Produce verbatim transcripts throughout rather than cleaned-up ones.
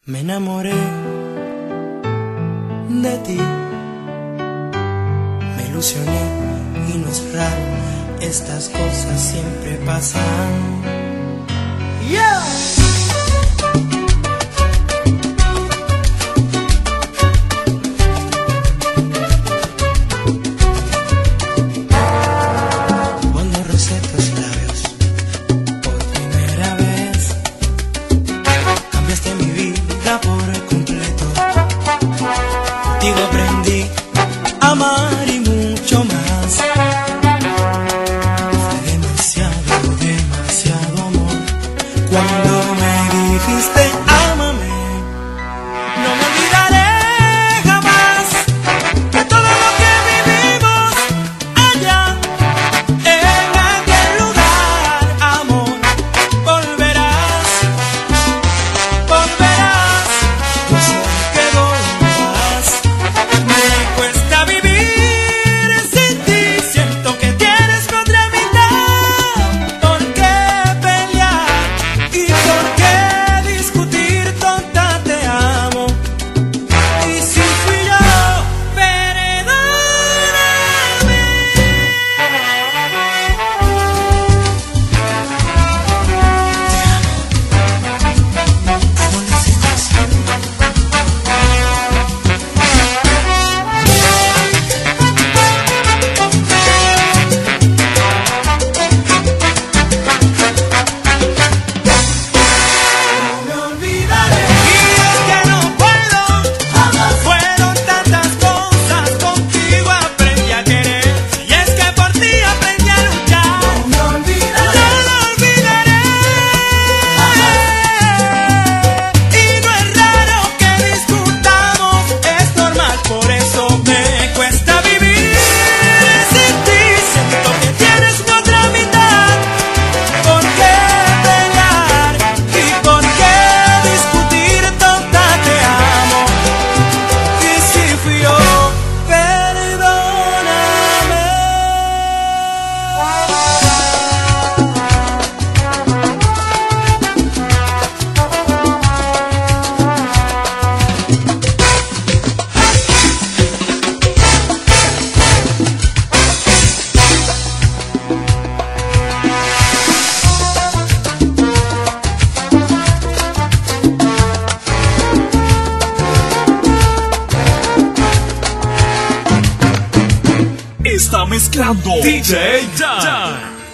Me enamoré de ti, me ilusioné y no es raro, estas cosas siempre pasan. Yeah. Contigo aprendí a amar y mucho más. Fue demasiado, demasiado amor. Cuando me dijiste ámame, no me olvidaré jamás de todo lo que vivimos allá en aquel lugar. Amor, volverás, volverás, yo sé que volverás. Me cuesta vivir sin ti, siento que tienes mi otra mitad. ¿Por qué pelear y por qué discutir, tonta, te amo? Y si fui yo, perdóname. ¿Cómo lo hiciste así? No me olvidaré. Y es que no puedo, jamás. Fueron tantas cosas, contigo aprendí a querer. Y es que por ti aprendí a luchar. No me olvidaré. No lo olvidaré. Y no es raro que discutamos, es normal, por eso me cuesta vivir sin ti. Siento que tienes mi otra mitad. ¿Por qué pelear y por qué discutir, tonta, te amo? Y si fui yo, perdóname. Está mezclando D J Dan.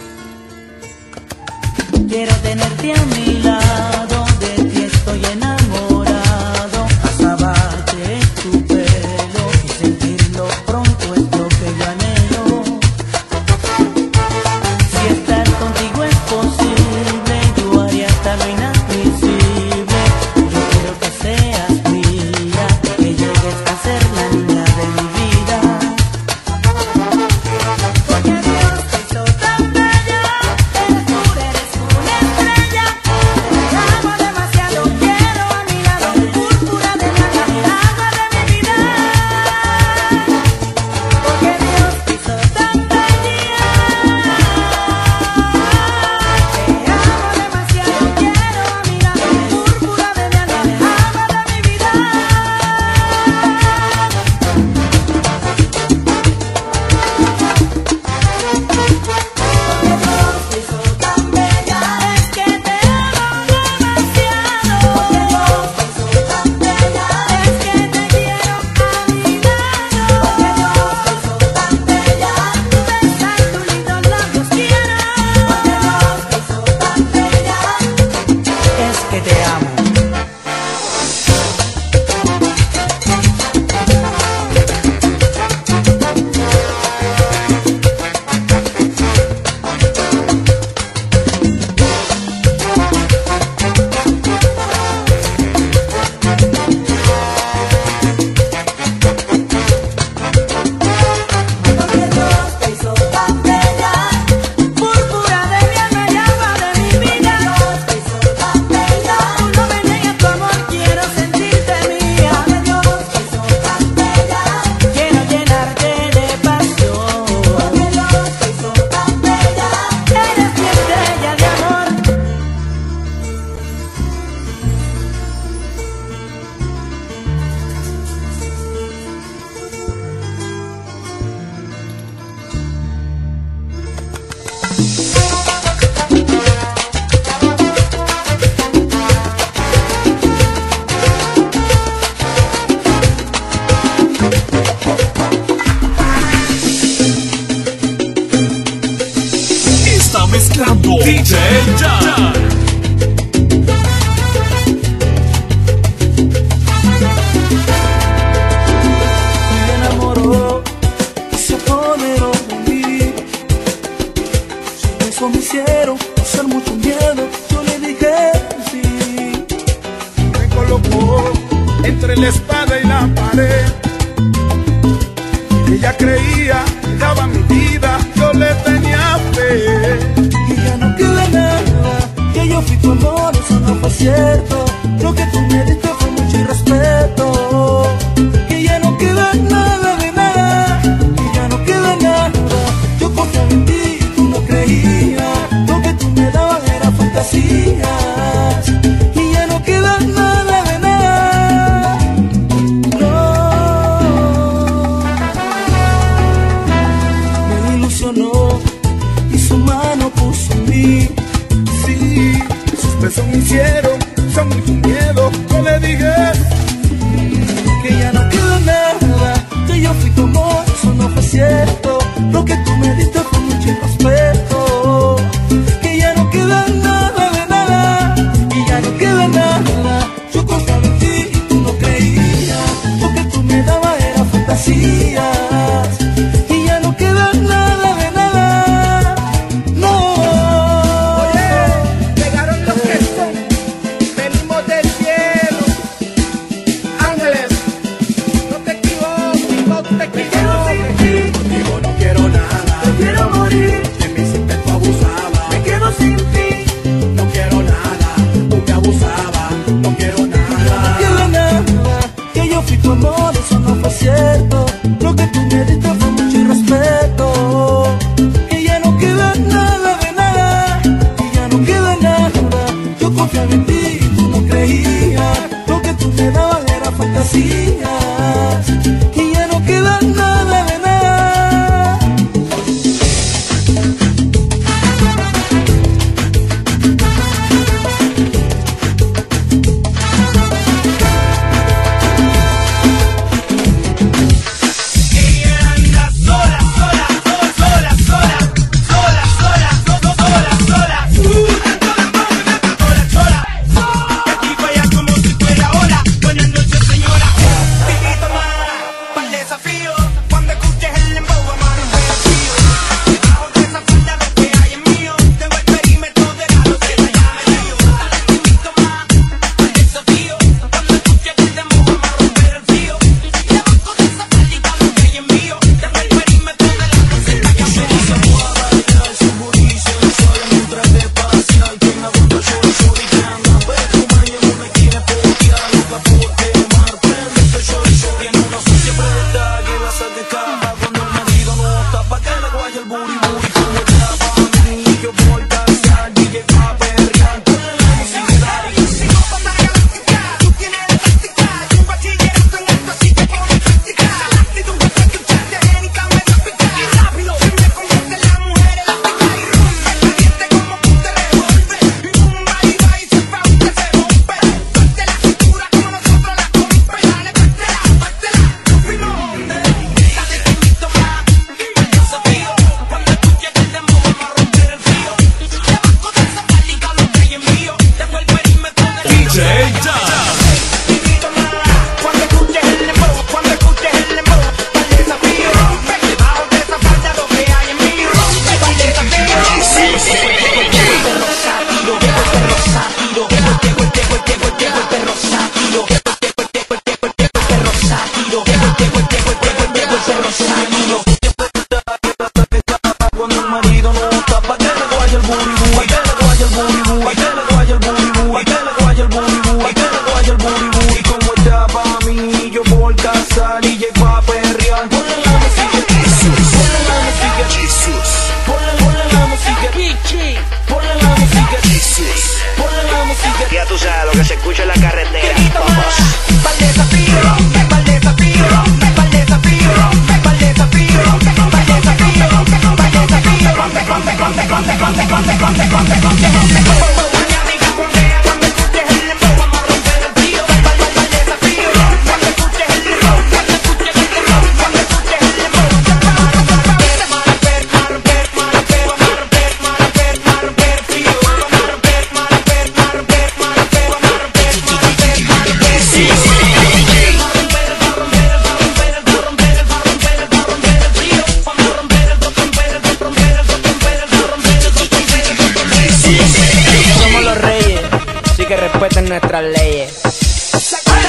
Quiero tenerte a mi lado, de ti estoy enamorado. Azabache tu pelo y sentirlo pronto es lo que yo anhelo. Si estar contigo es posible, yo haría hasta lo inadmisible. Yo quiero que seas mía, que llegues a ser la niña de mi vida. Porque Dios te hizo tan bella, eres tú, eres una estrella. D J Jan. Me enamoró y se apoderó de mí. Sus besos me hicieron pasar mucho miedo. Yo le dije sí. Me colocó entre la espada y la pared. Ella creía que daba mi vida, yo le tenía fe. Y ya no queda nada, que yo fui tu amor, eso no fue cierto. Lo que tú me diste fue mucho irrespeto. Y ya no queda nada de nada, y ya no queda nada. Yo confiaba en ti y tú no creías. Lo que tú me dabas era fantasías. Y ya no queda nada de nada. No. Me ilusionó y su mano puso en mí. Sí, sus besos me hicieron son mucho miedo. Yo le dije Que ya no queda nada, que yo fui tu amor, eso no fue cierto. Lo que tú me diste fue mucho irrespeto. Que ya no queda nada de nada, y ya no queda nada. Yo confiaba en ti y tú no creías. Lo que tú me dabas era fantasías. Y ya no queda nada de nada. No. llegaron los que son, venimos del cielo. Ángeles, no te equivoques, no te equivoques. Contigo no quiero nada, Te quiero morir, de mí siempre tú abusabas. me quedo sin ti. No quiero nada, tú me abusabas. No quiero No nada. queda nada, que yo fui tu amor, eso no fue cierto.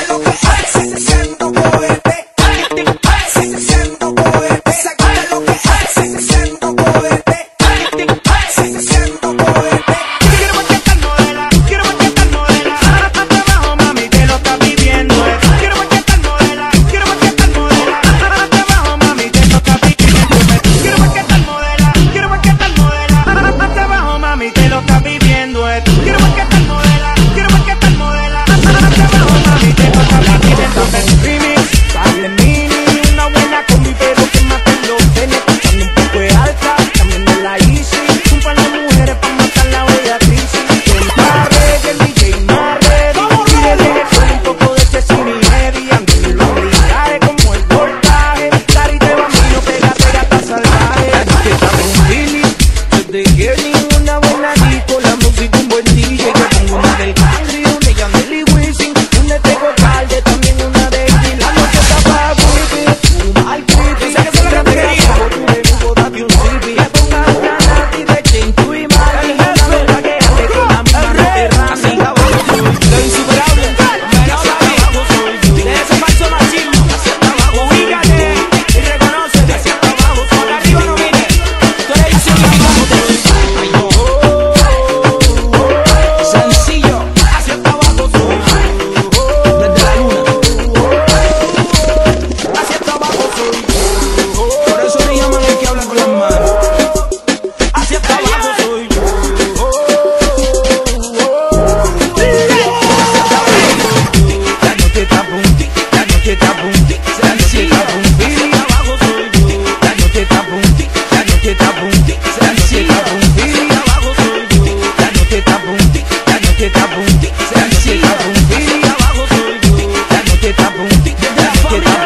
lo que es, se siento cohete. Se siento cohete. Se gusta lo que es, se siento cohete. Se siento cohete. Quiero ver qué tal modela, quiero ver qué tal modela. Hasta abajo, mami, que lo estás viviendo. Quiero ver qué tal modela, quiero ver qué tal modela. Hasta abajo, mami, que lo estás viviendo. Quiero ver qué tal modela, quiero ver qué tal modela. Hasta abajo, mami, que lo estás viviendo. Quiero ver qué tal modela, quiero ver qué tal modela. Hasta abajo, mami, que lo estás viviendo. Remix, sale mini, una buena combi, pero que maten los tenis. Escuchando un poco de alta, también de la easy. Un par de mujeres pa' matar la bella crisis. El barre, que el D J más ready. Y le deje con un poco de ese cine heavy. Ando en los militares como el voltaje. Carita de bambino, pégate gata salvaje. Que está con Billy, desde Kenny, una buena disco. La música un buen D J. Que pongo una del country, una de Yandel y Wisin. Una de Tego Calde, también una de Gil. La noche está pa' Wisin, fuma al creepy. Sé que se la quería, tú de nuevo date un sipi. Le ponga una nati de Chintu y Mari. Una loca que ande con la misma ropa. Así abajo soy yo, insuperable. Pero abajo soy yo. De ese falso machismo, hacia abajo. Ubícate y reconoce que hacia abajo soy yo. Arriba no mires, tú eres insuperable. Ay, no. Sencillo, hacia abajo soy yo. Desde la luna, hacia abajo soy yo. Por eso me llaman el que habla con las manos. Hacia abajo soy yo. La noche está punti, la noche está punti, la noche está punti, abajo soy yo. La noche está punti, la noche está punti, la noche está punti, abajo soy yo. La noche está punti, la noche está punti, la noche está punti, abajo soy yo. La noche está punti, la noche está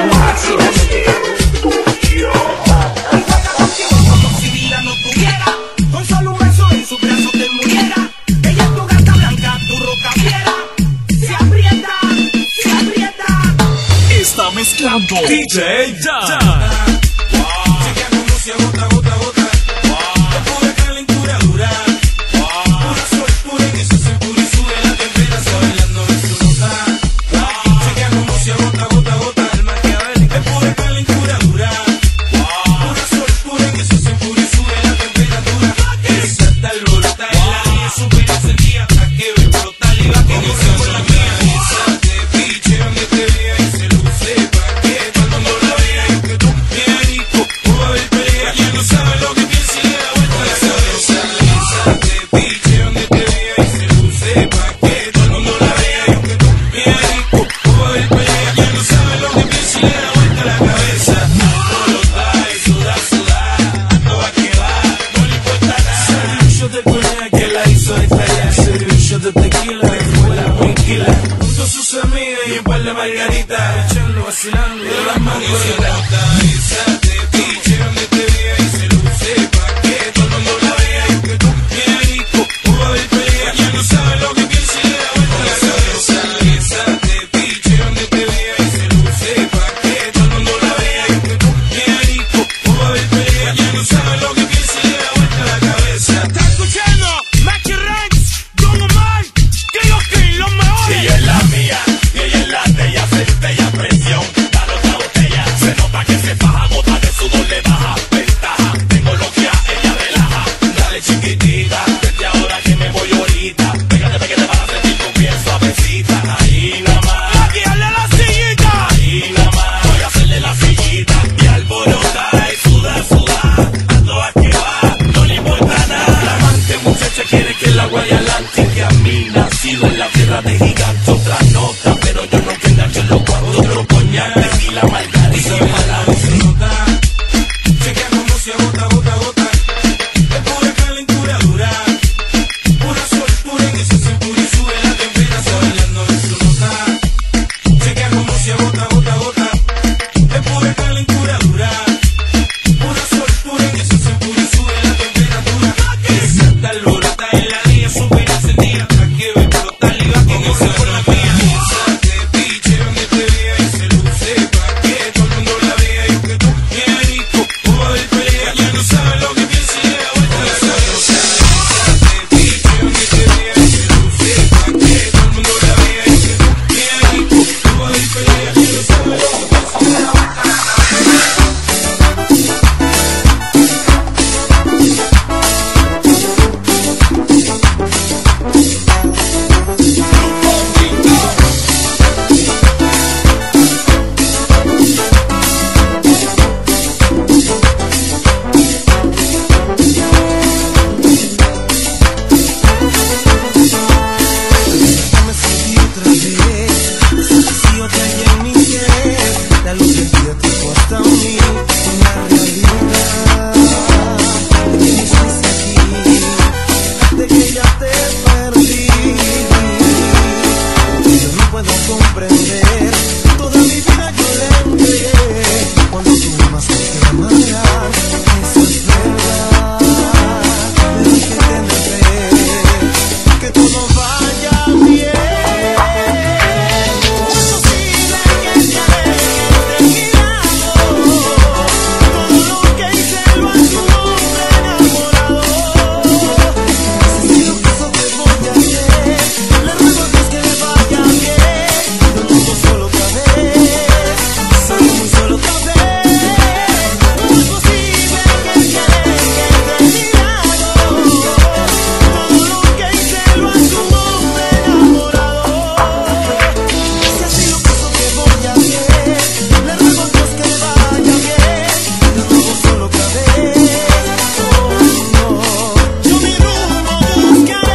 punti. Si vida no tuviera, con solo un beso en su brazo te muriera. Ella es tu gata blanca, tu roca fiera. Se aprieta, se aprieta. Está mezclando D J Dan. Chequea como se agota, gota, gota. Es pura calentura dura. Pura sol pura y que se hace pura y sube la temperatura bailando en su nota. Chequea como se agota, gota, gota. El maquiavélico es pura calentura dura. Pura sol pura y que se hace pura y sube la temperatura. Esa está alborota y la niña súper encendida hasta que ve explotar y va que no se por la mía. Esa te piche donde te vea y se luce pa' que todo el mundo la vea y que tú bien rico. Va a haber pelea, ya no sabe lo que piensa y le da vuelta la cabeza. Esa te piche donde te vea y se luce pa' que todo el mundo la vea y que tú bien rico. Va a haber pelea, ya no sabe lo que piensa y le da vuelta la cabeza. No lo da y suda, suda, no va a quedar, no le importa nada. Yo te ponía que la hizo estallar. Yo te tequila, que fue la tranquila. Junto a sus amigas y un par de margaritas, echando, vacilando de las manos. Esa te piche donde te vea y se luce pa' que todo el mundo la vea y que tú bien rico. Va a haber pelea, ya no sabe lo que piensa y le da vuelta la cabeza. Esa te piche donde te vea y se luce pa' que todo el mundo la vea y que tú bien rico. Va a haber pelea, ya no sabe lo que piensa y le da vuelta la cabeza. ¿Estás escuchando? Mackie Ranks, Don Omar, que los que los mejores. Ella es la mía, y ella es la de ella, se botella presión. Dale otra botella, se nota que se faja, gota de sudor le baja. entender. Toda mi vida yo le entregué. Cuando tú más que te amarás, eso es verdad. Pero hay que tener fe, que todo vaya bien. No es posible que te alejes de mi lado. Todo lo que hice lo hace un hombre enamorado. Necesito que eso te voy a hacer. Le ruego a Dios que le vaya bien. Yo no estoy solo otra vez, soy muy solo otra vez. No es posible que te alejes de mi lado. Todo lo que hice lo hace un hombre enamorado. Si así lo que eso te voy a hacer, le ruego a Dios que le vaya bien. Yo no estoy solo otra vez. Oh no, yo mi rumbo buscaré.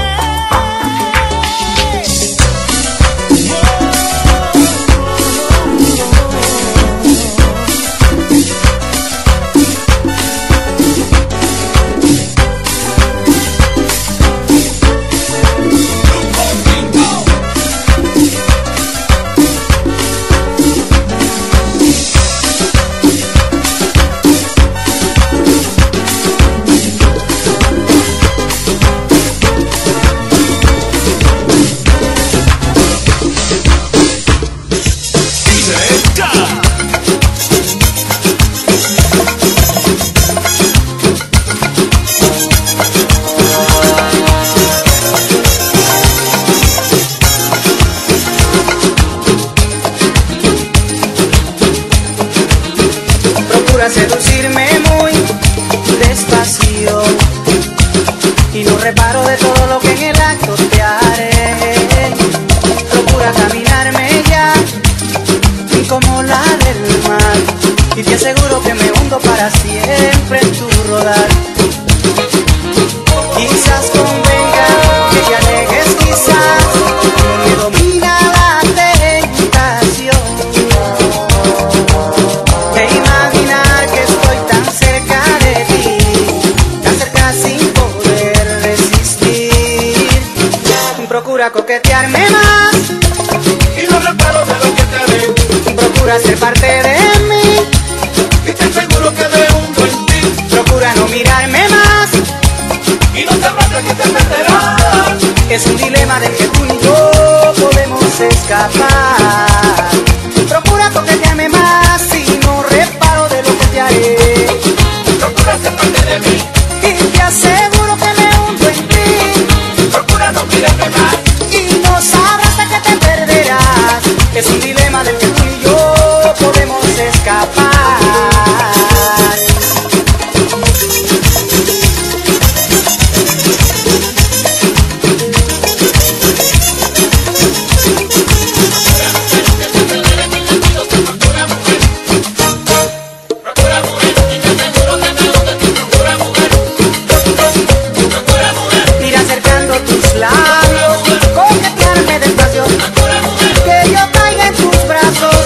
Procura seducirme muy despacio y no reparo de todo lo que en el acto te haré. Procura caminarme ya como la del mar y te aseguro que me hundo para siempre en tu rodar. Quizás convenga que te alejes, quizás me domina la tentación de imaginar que estoy tan cerca de ti, tan cerca sin poder resistir. Procura coquetearme más Y no reparo de lo que te haré. procura ser parte de mí, Y te aseguro que me hundo en ti. procura no mirarme más. Y no te amarás que te meterás. Es un dilema del que tú y yo podemos escapar. Procura coquetearme más y no reparo de lo que te haré. Procura ser parte de mí. Y te aseguro que me hundo en ti. Procura no mirarme más. Y no sabrás de que te perderás. Es un dilema del que tú y yo podemos escapar. Ir acercando tus labios, coquetearme despacio, que yo caiga en tus brazos.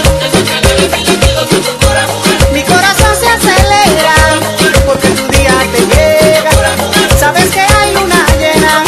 Mi corazón se acelera porque tu día te llega. Sabes que hay luna llena.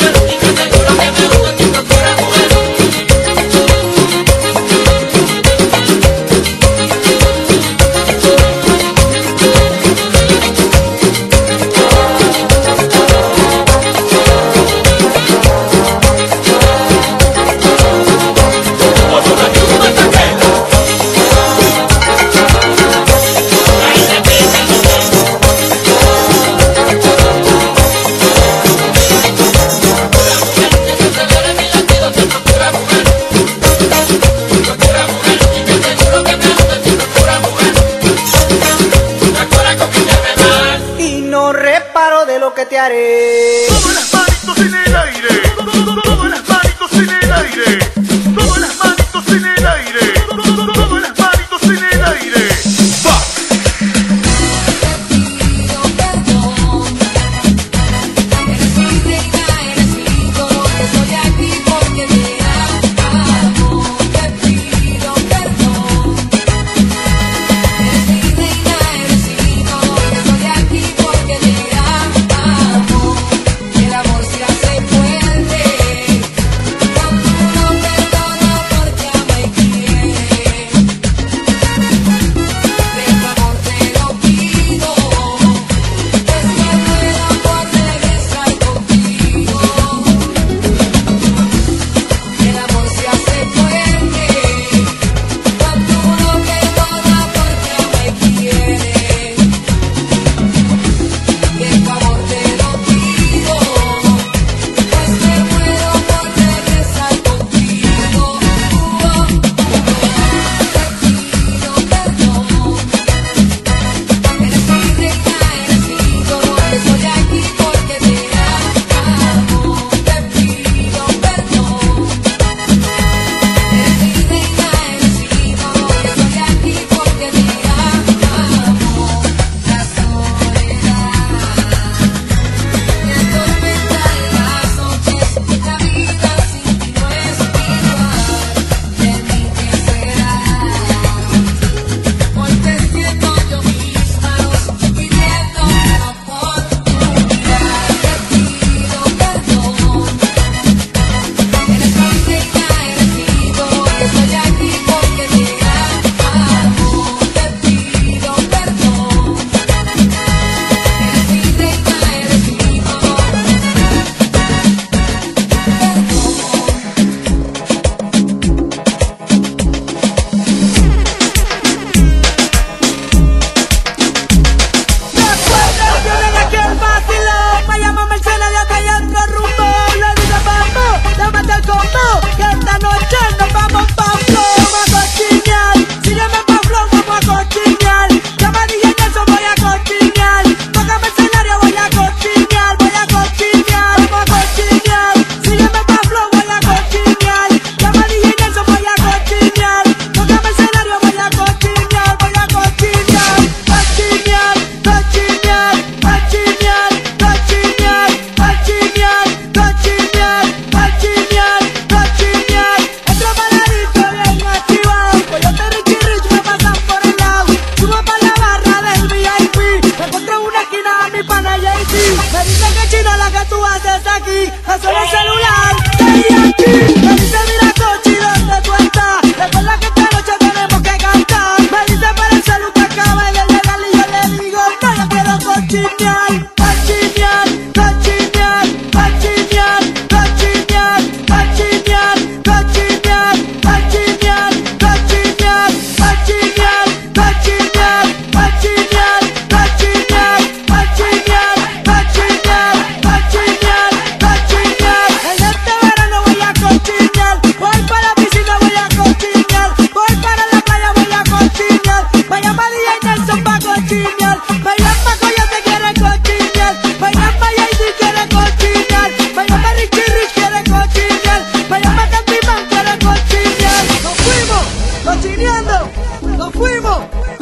Y no reparo de lo que te haré. Todas las manitos en el aire. Todas las manitos en el aire. Todas las manitos en el aire. Todas las manitos en el aire. Va. Eres mi reina, eres mi todo, estoy aquí porque te amo, te pido perdón. Eres mi reina, eres mi todo, estoy aquí porque te amo.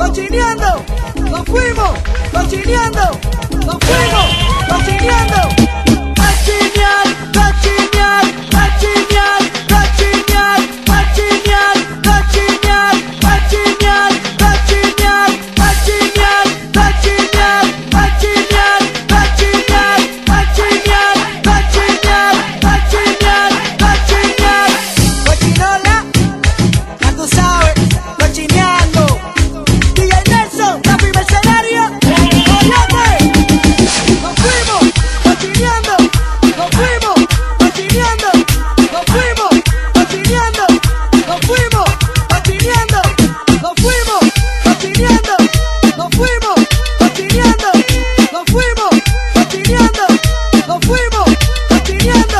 cochineando, nos fuimos, cochineando, nos fuimos, cochineando. Cochinear, cochinear, cochinear, cochinear, cochinear, cochinear, cochinear, cochinear, cochinear, cochinear, cochinear, cochinear, cochinear, cochinear, cochinear, cochinear. Cochinola, ya tú sabes, cochineando. D J Nelson, Rafi Mercenario, ¡Óyate! Nos fuimos, cochineando, nos fuimos, cochineando, nos fuimos, cochineando, nos fuimos, cochineando, nos fuimos, cochineando, nos fuimos, cochineando, nos fuimos, cochineando, nos fuimos, cochineando.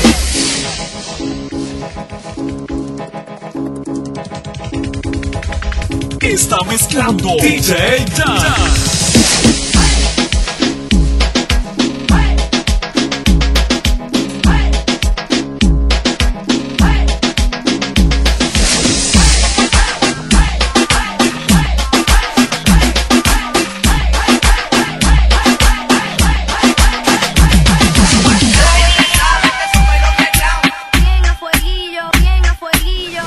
Está mezclando D J Dan. Bien a fueguillo, bien a fueguillo.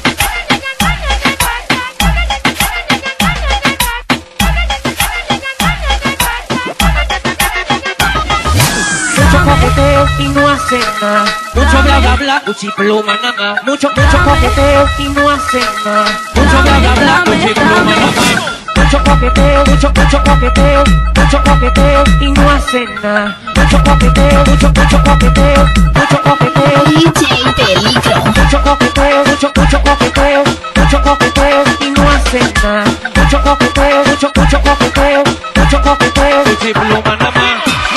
Mucho coqueteo y no hacen nada. Mucho bla bla bla, cuchipluma nada más. Mucho, mucho coqueteo y no hacen nada. Mucho bla bla bla, cuchipluma nada más. Mucho coqueteo, mucho, mucho coqueteo, mucho coqueteo y no hacen nada. Mucho coqueteo, mucho, mucho coqueteo, mucho coqueteo. D J Peligro. Mucho coqueteo, mucho, mucho coqueteo, mucho coqueteo y no hacen nada. Mucho coqueteo, mucho, mucho coqueteo, mucho coqueteo, cuchipluma nada más.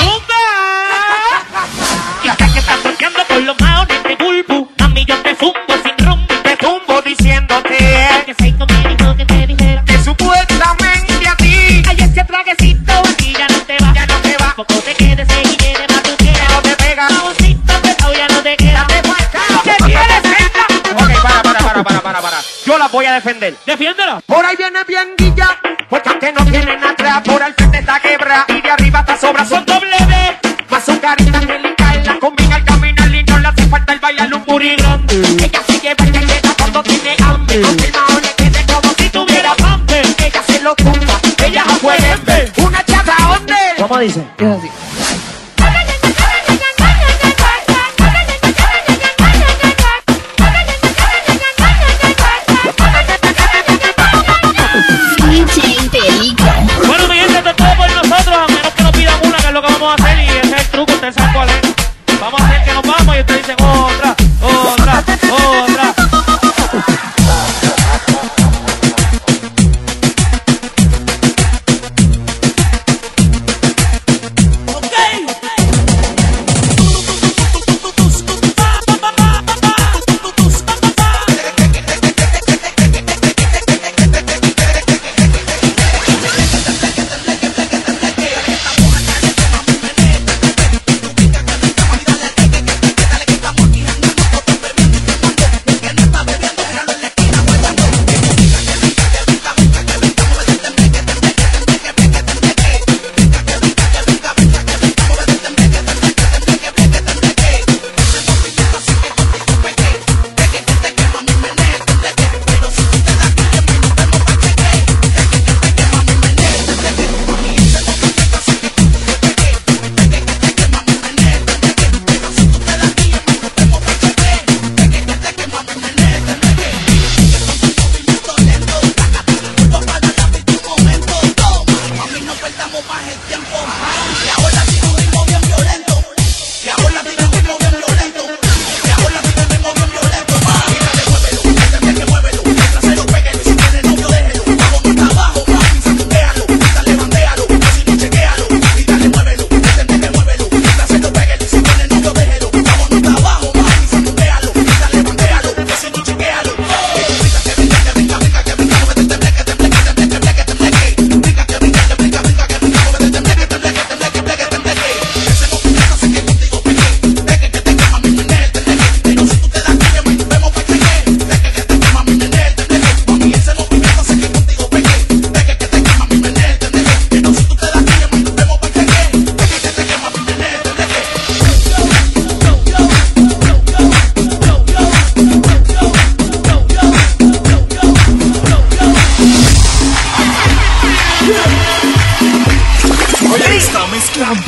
Y hasta que estás toqueando por los maones de bulbu, a mí yo te zumbo sin rumbo y te zumbo diciéndote que soy como dijo que te dijera que supuestamente a ti hay ese traguecito y ya no te va, ya no te va, poco te quedes y quieres más tú quieras, no te pega, mamoncito pero ya no te queda, te falta, lo que quieres entra. Ok, para, para, para, para, para, para, yo la voy a defender, defiéndela. Por ahí viene bien guilla, porque que no tienen atrás, por al frente está quebra y de arriba está sobra, son doble B, más su carita angelical, la combina al caminar y no le hace falta el bailar un booty grande. Ella se lleva y llega cuando tiene hambre, con el maón le quede como si tuviera hambre. Ella se lo tumba, ella no puede ver una chata donde. ¿Cómo dice? Es así. D J Peligro. Bueno, mi gente, esto es todo por nosotros, a menos que nos pidan una, que es lo que vamos a hacer, y ese es el truco, ustedes saben cuál es. Vamos a hacer que nos vamos y ustedes dicen otra, otra, otra. Ok,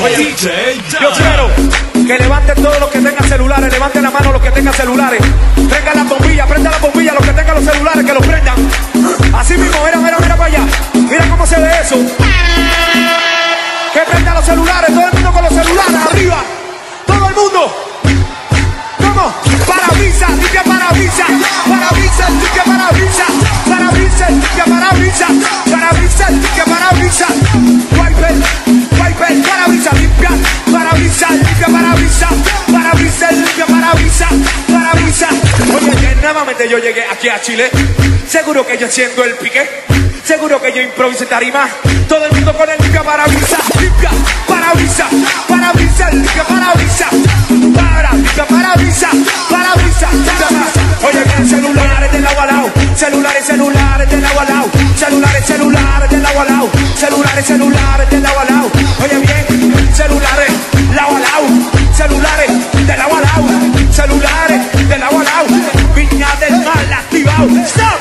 D J Yo quiero que levanten todos los que tengan celulares, levanten la mano los que tengan celulares. Prendan la bombilla, prendan la bombilla los que tengan los celulares, que los prendan. Así mismo, mira, mira, mira para allá. Mira cómo se ve eso. Que prendan los celulares, todo el mundo con los celulares, arriba. Todo el mundo. ¿Cómo? Parabrisas, limpia parabrisas. Parabrisas, limpia parabrisas. Parabrisas, limpia parabrisas. Parabrisas, limpia parabrisas. Wiper, wiper, parabrisas, limpia. Parabrisas, limpia parabrisas. Parabrisas, limpia parabrisas. Parabrisas. Oye, que nuevamente yo llegué aquí a Chile. Seguro que yo siendo el pique. Seguro que yo improvisé tarima. Todo el mundo con el limpia parabrisas. Limpia parabrisas. Parabrisas, limpia parabrisas. Para, limpia parabrisas. Parabrisas, limpia parabrisas. Oye, que celulares del agua al lado. Celulares, celulares del agua al lado. Celulares, celulares del agua al lado. Celulares, celulares del agua al lado. Oye bien, celulares, lado al lado. Celulares del agua al lado. Celulares del agua al lado. Viña del Mar activado. Stop.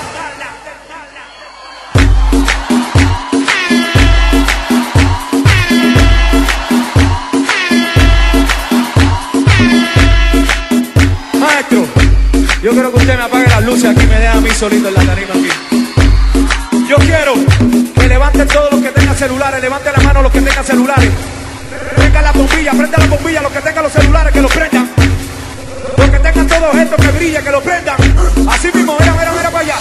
Yo quiero que usted me apague las luces aquí, me deja a mí solito en la tarima aquí. Yo quiero que levanten todos los que tengan celulares, levanten la mano los que tengan celulares. Prendan la bombilla, prendan la bombilla los que tengan los celulares, que los prendan. Los que tengan todos estos que brillen, que los prendan. Así mismo, mira, mira, mira para allá.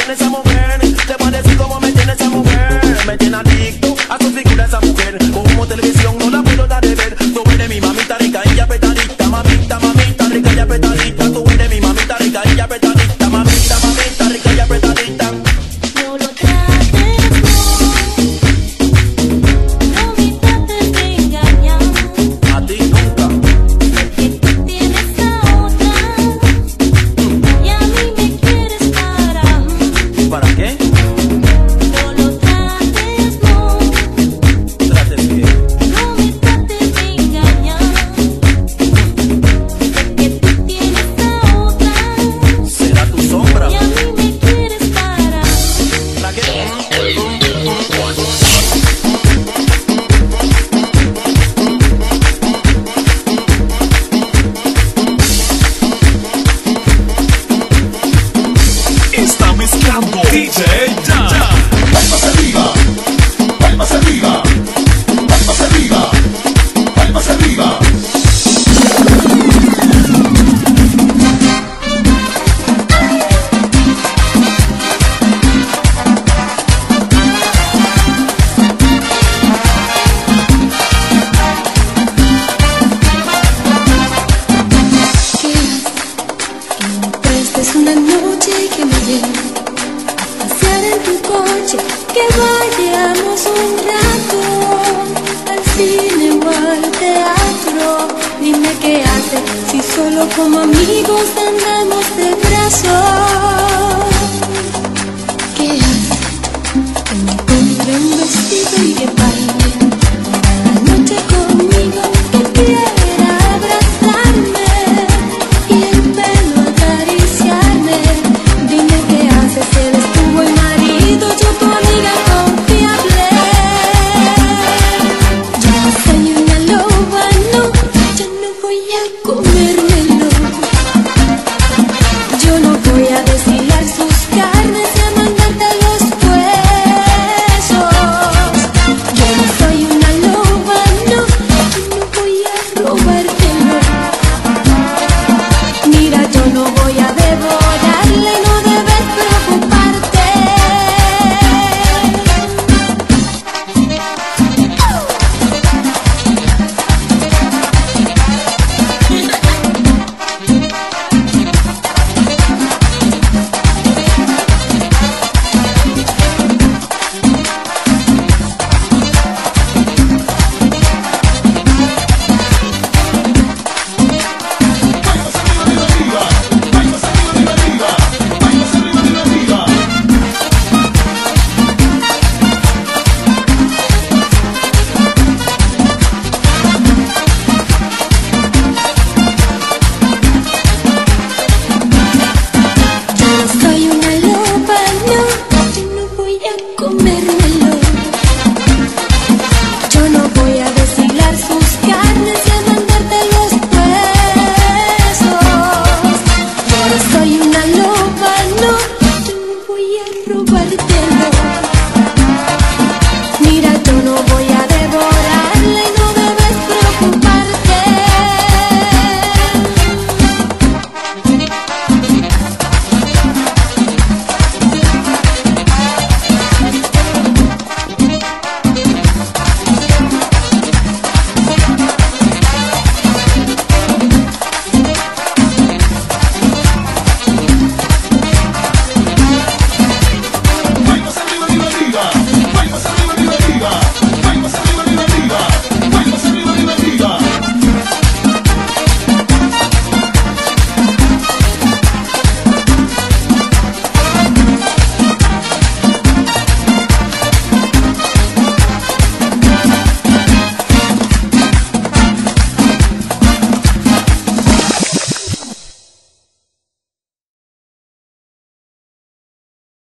tiene esa mujer, te voy a decir cómo me tiene esa mujer. Me tiene adicto a su figura esa mujer. Como televisión no la puedo dar de ver. Tú eres mi mamita rica y apretadita, mamita, mamita rica y apretadita. Tú eres mi mamita rica y apretadita, mamita, mamita rica y apretadita. No lo trates, no, no me trates de engañar. A ti nunca. Que tú tienes a otra y a mí me quieres para. ¿Para qué? No lo trates, no, Trates bien. no me trates de engañar. Que tú tienes a otra Será tu sombra. y a mí me quieres para. ¿Para qué? Está mezclando D J Dan. Palmas arriba, palmas arriba, palmas arriba, palmas arriba. Que me prestes una noche y que me lleve a pasear en tu coche, que vayamos un rato al cine o al teatro. Dime qué haces si solo como amigos andamos de brazos.